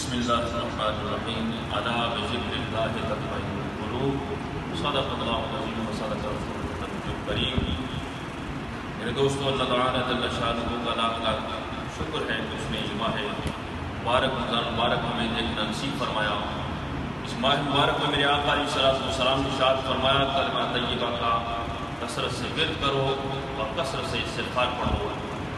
بسم اللہ الرحمن الرحیم الا بذکر اللہ تطمئن القلوب صدق اللہ العظیم وصدق رسول النبی الکریم۔ میرے دوستو، اللہ تعالیٰ جل شانہ کا لاکھ لاکھ شکر ہے کہ اس نے ماہ مبارک رمضان مبارک ہمیں دیکھنا نصیب فرمایا۔ اس ماہ مبارک میں میرے آقا علیہ الصلوۃ والسلام نے ارشاد فرمایا کلمہ طیبہ کا کثرت سے ورد کرو اور کثرت سے استغفار پڑھو۔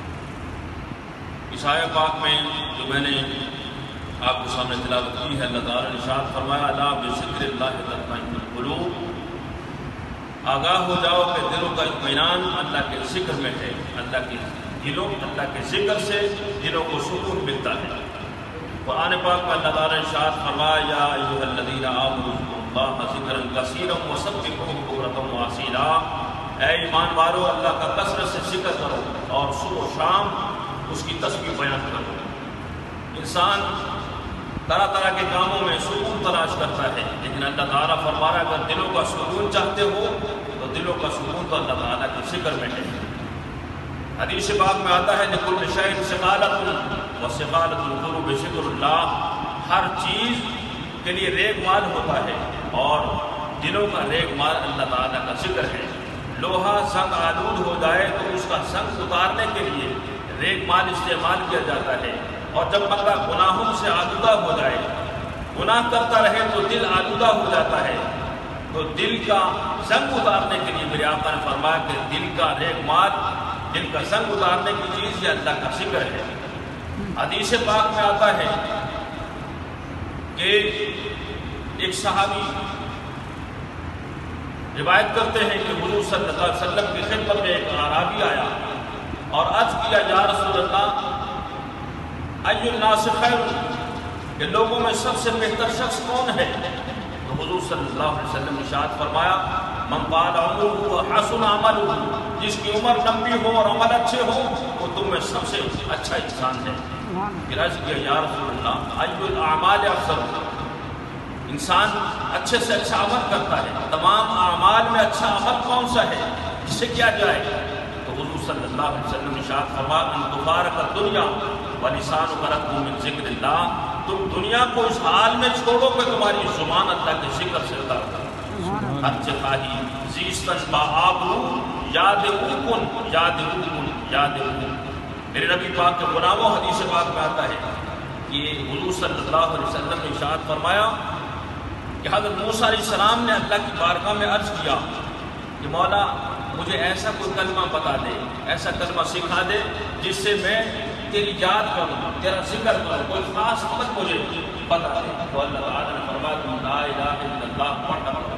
اس آیت پاک میں جو میں نے آپ کے سامنے تلاوت کی ہے، اللہ تعالیٰ نے ارشاد فرمایا الا بذکر اللہ تطمئن القلوب، آگاہ ہو جاؤ کہ دلوں کا اطمینان اللہ کے ذکر میں ہے۔ اللہ کے ذکر سے دلوں کو سکون ملتا ہے۔ قرآن پاک میں اللہ تعالیٰ نے ارشاد فرمایا یا ایھا الذین آمنوا اذکروا اللہ ذکرا کثیرا وسبحوہ بکرۃ واصیلا، اے ایمان والو اللہ کا کثرت سے ذکر کرو اور صبح و شام اس کی تسبیح بیان کرو۔ انسان طرح طرح کے کاموں میں سکون تلاش کرتا ہے، لیکن اللہ تعالیٰ فرما رہا ہے اگر دلوں کا سکون چاہتے ہو تو دلوں کا سکون تو اللہ تعالیٰ کے ذکر میں ہے۔ حدیث پاک میں آتا ہے لکل شیء ثقالۃ وثقالۃ القلوب ذکر اللہ، ہر چیز کے لیے ریگ مال ہوتا ہے اور دلوں کا ریگ مال اللہ تعالیٰ کا ذکر ہے۔ لوہا زنگ آلود ہو جائے تو اس کا زنگ اتارنے کے لیے ریگ مال استعمال کیا جاتا ہے، اور جب بندہ گناہوں سے آلودہ ہو جائے، گناہ کرتا رہے تو دل آلودہ ہو جاتا ہے، تو دل کا زنگ اتارنے کے لیے میرے آقا نے فرمایا کہ دل کا ریگ مال، دل کا زنگ اتارنے کی چیز یہ اللہ کا ذکر ہے۔ حدیث پاک میں آتا ہے کہ ایک صحابی روایت کرتے ہیں کہ حضور صلی اللہ علیہ وسلم کی خدمت میں ایک اعرابی آیا اور عرض کیا یا رسول اللہ ای الناس خیر، کہ لوگوں میں سب سے بہتر شخص کون ہے؟ تو حضور صلی اللہ علیہ وسلم نے ارشاد فرمایا من طال عمرہ وحسن عملہ، جس کی عمر لمبی ہو اور عمل اچھے ہو وہ تم میں سب سے اچھا انسان ہے۔ پھر عرض کیا یا رسول اللہ ای الاعمال افضل، انسان اچھے سے اچھا عمل کرتا ہے، تمام اعمال میں اچھا عمل کون سا ہے جسے کیا جائے؟ تو حضور صلی اللہ علیہ وسلم نے ارشاد فرمایا ان تفارق الدنیا ولسانک رطب من ذکر اللہ، تم دنیا کو اس حال میں چھوڑو کہ تمہاری زبان اللہ کے ذکر سے اتر ہر چخاہی زیستن با آبرو یاد اوکن یاد اوکن یاد اوکن۔ میرے نبی پاک کے گناہوں حدیث پاک میں آتا ہے کہ حضور صلی اللہ علیہ وسلم نے ارشاد فرمایا کہ حضرت موسیٰ علیہ السلام نے اللہ کی بارگاہ میں عرض کیا کہ مولا مجھے ایسا کوئی کلمہ بتا دے، ایسا کلمہ سکھا دے جس سے میں تیری یاد کروں، تیرا ذکر کروں، کوئی خاص وقت مجھے بتا دے۔ تو اللہ تعالیٰ نے فرمایا تم لا الہ الا اللہ پڑھا کرو۔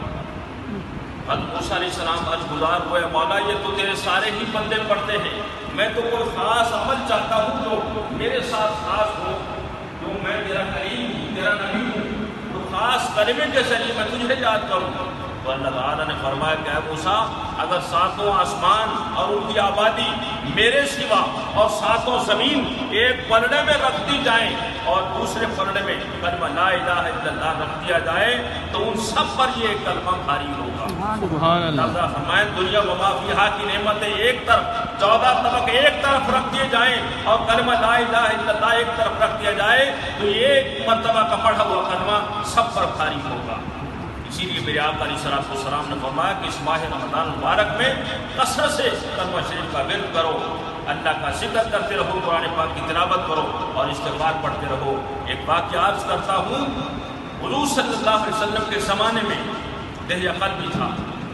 حضرت موسیٰ علیہ السلام عرض گزار ہوئے مولا یہ تو تیرے سارے ہی بندے پڑھتے ہیں، میں تو کوئی خاص عمل چاہتا ہوں جو میرے ساتھ خاص ہو، جو میں تیرا کریم ہوں، تیرا نبی ہوں، تو خاص کلمے کے ذریعے میں تجھے یاد کروں۔ تو اللہ تعالیٰ نے فرمایا کہ اے موسیٰ اگر ساتوں آسمان اور ان کی آبادی میرے سوا اور ساتوں زمین ایک پلڑے میں رکھ دی جائیں اور دوسرے پلڑے میں کلمہ لا الہ الا اللہ رکھ دیا جائے تو ان سب پر یہ کلمہ بھاری ہوگا۔ سبحان اللہ۔ فرمائیں دنیا وما فیہا کی نعمتیں ایک طرف 14 طبق ایک طرف رکھ دیے جائیں اور کلمہ لا الہ الا اللہ ایک طرف رکھ دیا جائے تو ایک مرتبہ کا پڑھا ہوا کلمہ سب پر بھاری ہوگا۔ اسی لیے میرے آقا علیہ الصلوۃ والسلام نے فرمایا کہ اس ماہ رمضان مبارک میں کثرت سے کلمہ شریف کا ورد کرو، اللہ کا ذکر کرتے رہو، قرآن پاک کی تلاوت کرو اور استغفار پڑھتے رہو۔ ایک واقعہ عرض کرتا ہوں، حضور صلی اللہ علیہ وسلم کے زمانے میں دہیہ قلبی تھا،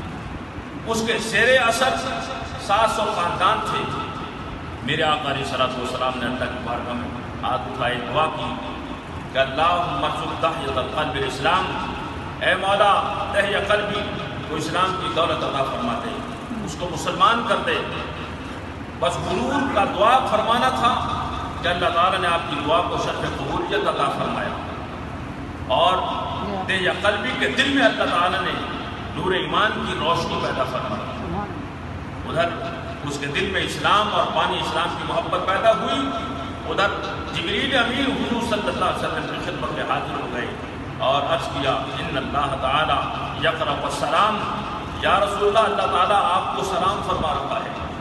اس کے زیر اثر 700 خاندان تھے۔ میرے آقا علیہ الصلوۃ والسلام نے اللہ کی بارگاہ میں ہاتھ اٹھائے دعا کی کہ اللہم ارزق تحیۃ القلب الاسلام، اے مولا تہیہ قلبی کو اسلام کی دولت عطا فرما دے، اس کو مسلمان کر دے۔ بس غرور کا دعا فرمانا تھا کہ اللہ تعالیٰ نے آپ کی دعا کو شرف قبولیت عطا فرمایا، اور تہیہ قلبی کے دل میں اللہ تعالیٰ نے نور ایمان کی روشنی پیدا فرمائی۔ ادھر اس کے دل میں اسلام اور پانی اسلام کی محبت پیدا ہوئی، ادھر جبریل امین حضور صلی اللہ علیہ وسلم کی خدمت میں حاضر ہو گئے اور عرض کیا ان اللہ تعالیٰ یقرأ السلام، یا رسول اللہ اللہ تعالیٰ آپ کو سلام فرما رہا ہے۔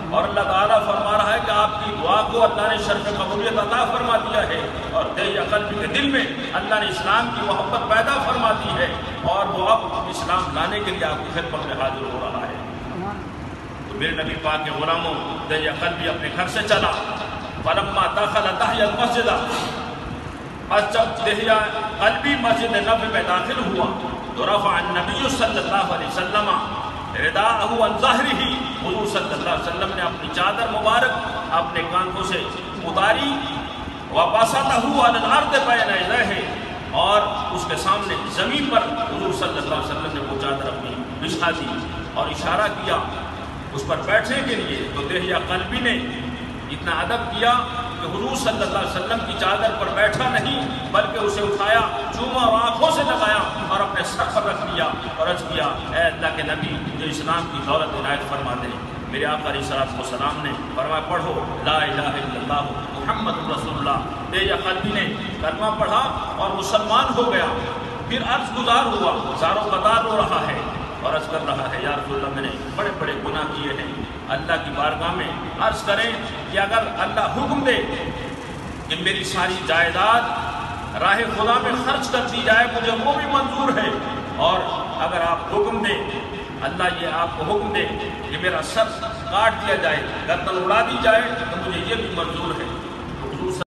اور اللہ تعالیٰ فرما رہا ہے کہ آپ کی دعا کو اللہ نے شرف قبولیت عطا فرما دیا ہے، اور دل قلب کے دل میں اللہ نے اسلام کی محبت پیدا فرما دی ہے، اور وہ اب اسلام لانے کے لیے آپ کی خدمت میں حاضر ہو رہا ہے۔ تو میرے نبی پاک کے غلاموں، دل قلبی اپنے گھر سے چلا، فلما دخل تحیہ المسجد، بس جب دہیا قلبی مسجد نبی میں داخل ہوا تو رفع النبی صلی اللہ علیہ وسلم رداءہ عن ظہرہ، حضور صلی اللہ علیہ وسلم نے اپنی چادر مبارک اپنے کاندھوں سے اتاری، وبسطہ علی الارض بین یدیہ، اور اس کے سامنے زمین پر حضور صلی اللہ علیہ وسلم نے وہ چادر اپنی بچھا دی اور اشارہ کیا اس پر بیٹھنے کے لیے۔ تو دہیہ قلبی نے اتنا ادب کیا کہ حضور صلی اللہ علیہ وسلم کی چادر پر بیٹھا نہیں، بلکہ اسے اٹھایا، چوما اور آنکھوں سے لگایا اور اپنے سر پر رکھ لیا اور عرض کیا، اے اللہ کے نبی جو اسلام کی دولت عنایت فرما دے۔ میرے آقا علیہ السلام نے فرمایا پڑھو لا الہ الا اللہ محمد رسول اللہ۔ دہیہ قلبی نے کلمہ پڑھا اور مسلمان ہو گیا، پھر عرض گزار ہوا، زاروں قطار رو رہا ہے اور عرض کر رہا ہے، یا رسول اللہ میں نے بڑے بڑے گناہ کیے ہیں، اللہ کی بارگاہ میں عرض کریں کہ اگر اللہ حکم دے کہ میری ساری جائیداد راہ خدا میں خرچ کر دی جائے مجھے وہ بھی منظور ہے، اور اگر آپ حکم دیں، اللہ یہ آپ کو حکم دے کہ میرا سر کاٹ دیا جائے، گردن اڑا دی جائے، تو مجھے یہ بھی منظور ہے۔